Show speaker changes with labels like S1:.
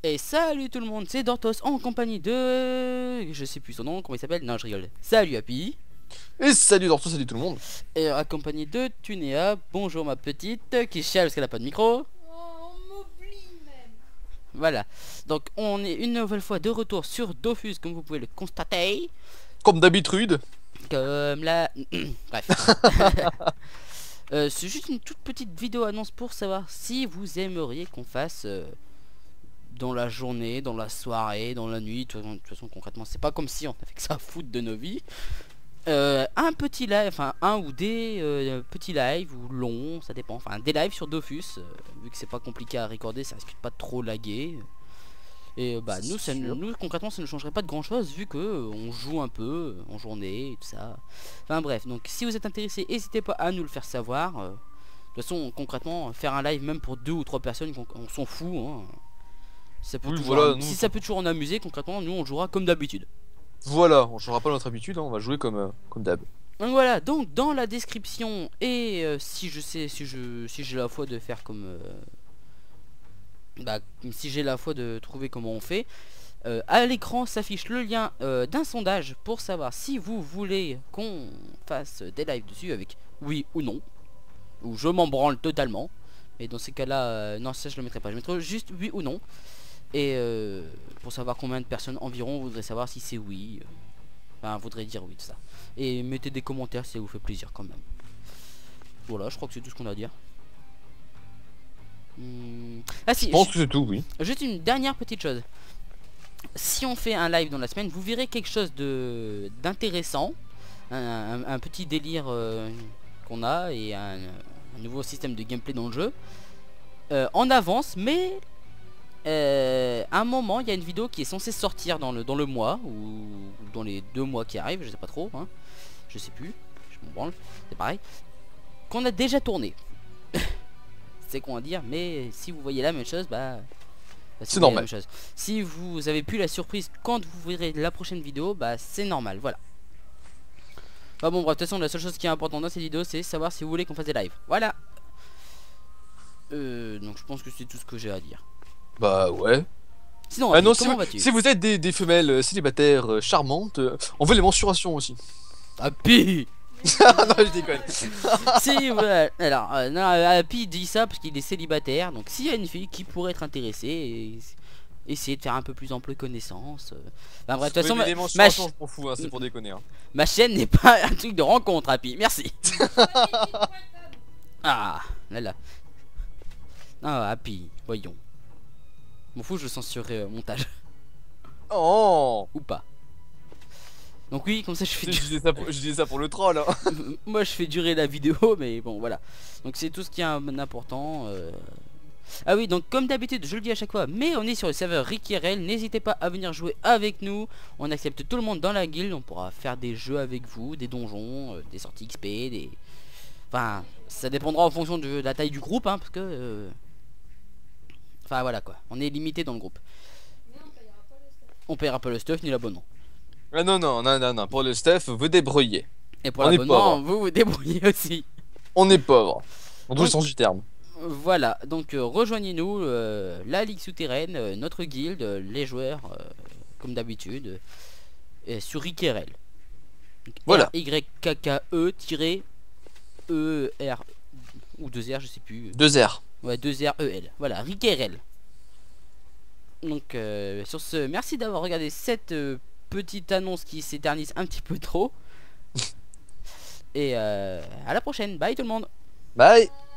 S1: Et salut tout le monde, c'est Dortos en compagnie de... Je sais plus son nom, comment il s'appelle? Non, je rigole. Salut Happy.
S2: Et salut Dorto, salut tout le monde.
S1: Et accompagné de Tunéa. Bonjour ma petite, qui chiale parce qu'elle a pas de micro.
S3: Oh, on m'oublie même.
S1: Voilà. Donc on est une nouvelle fois de retour sur Dofus, comme vous pouvez le constater.
S2: Comme d'habitude.
S1: Comme la... Bref. C'est juste une toute petite vidéo annonce pour savoir si vous aimeriez qu'on fasse... dans la journée, dans la soirée, dans la nuit, de toute façon concrètement c'est pas comme si on avait que ça à foutre de nos vies. Un petit live, enfin un ou des petits lives ou longs, ça dépend, enfin des lives sur Dofus, vu que c'est pas compliqué à recorder, ça risque de pas trop laguer. Et bah nous, nous concrètement ça ne changerait pas de grand chose vu que on joue un peu en journée et tout ça. Enfin bref, donc si vous êtes intéressé, n'hésitez pas à nous le faire savoir. De toute façon concrètement faire un live même pour 2 ou 3 personnes, on s'en fout hein. Ça peut toujours,
S2: voilà,
S1: si ça peut toujours en amuser, concrètement nous on jouera comme d'habitude.
S2: Voilà, on changera pas notre habitude, hein, on va jouer comme d'hab.
S1: Donc voilà, donc dans la description et si je sais, si j'ai la foi de faire comme si j'ai la foi de trouver comment on fait, à l'écran s'affiche le lien d'un sondage pour savoir si vous voulez qu'on fasse des lives dessus avec oui ou non, ou je m'en branle totalement. Et dans ces cas là non, ça je le mettrai pas, je mettrai juste oui ou non. Et pour savoir combien de personnes environ voudrait savoir si c'est oui, enfin voudrait dire oui, tout ça. Et mettez des commentaires si ça vous fait plaisir quand même. Voilà, je crois que c'est tout ce qu'on a à dire. Ah si,
S2: Je pense que c'est tout, oui.
S1: juste une dernière petite chose. Si on fait un live dans la semaine, vous verrez quelque chose de d'intéressant, un petit délire qu'on a et un nouveau système de gameplay dans le jeu en avance, mais à un moment il y a une vidéo qui est censée sortir dans le mois ou dans les 2 mois qui arrivent, je sais pas trop hein. Je sais plus, je m'en branle, c'est pareil, qu'on a déjà tourné. C'est con à dire, mais si vous voyez la même chose,
S2: c'est normal.
S1: Si vous avez plus la surprise quand vous verrez la prochaine vidéo, c'est normal, voilà. Bon bref, de toute façon la seule chose qui est importante dans cette vidéo c'est savoir si vous voulez qu'on fasse des lives. Voilà. Donc je pense que c'est tout ce que j'ai à dire.
S2: Bah ouais.
S1: Sinon,
S2: Ah non,
S1: comment vas-tu?
S2: si vous êtes des femelles célibataires charmantes, on veut les mensurations aussi.
S1: Happy.
S2: Non, je déconne.
S1: Si, ouais. Alors, non, Happy dit ça parce qu'il est célibataire. Donc, s'il y a une fille qui pourrait être intéressée, essayer de faire un peu plus ample connaissance. Bref, de toute façon,
S2: les mensurations, je m'en fous, hein, c'est pour déconner. Hein.
S1: Ma chaîne n'est pas un truc de rencontre, Happy. Merci. Ah, là là. Ah, Happy, voyons. M'en fous, je censurerai montage.
S2: Oh.
S1: Ou pas. Donc oui, comme ça je fais...
S2: Je disais ça pour le troll hein.
S1: Moi je fais durer la vidéo, mais bon voilà. Donc c'est tout ce qui est important. Ah oui, donc comme d'habitude, je le dis à chaque fois, mais on est sur le serveur RickyRL. N'hésitez pas à venir jouer avec nous. On accepte tout le monde dans la guilde. On pourra faire des jeux avec vous, des donjons, des sorties XP, des... Enfin, ça dépendra en fonction de la taille du groupe, hein, parce que... Enfin voilà quoi, on est limité dans le groupe.
S3: Mais
S1: On payera pas le stuff ni l'abonnement.
S2: Ah non, pour le stuff, vous débrouillez.
S1: Et pour
S2: On est
S1: l'abonnement,
S2: pauvre.
S1: vous vous débrouillez aussi.
S2: On est pauvre. Dans tous les sens du terme.
S1: Voilà, donc rejoignez-nous, la ligue souterraine, notre guilde, les joueurs, comme d'habitude, sur RickyRL.
S2: Voilà.
S1: YKKE-ER ou 2R, je sais plus.
S2: 2 R.
S1: Ouais, 2REL. Voilà, RickyRL. Donc sur ce, merci d'avoir regardé cette petite annonce qui s'éternise un petit peu trop. Et à la prochaine, bye tout le monde.
S2: Bye.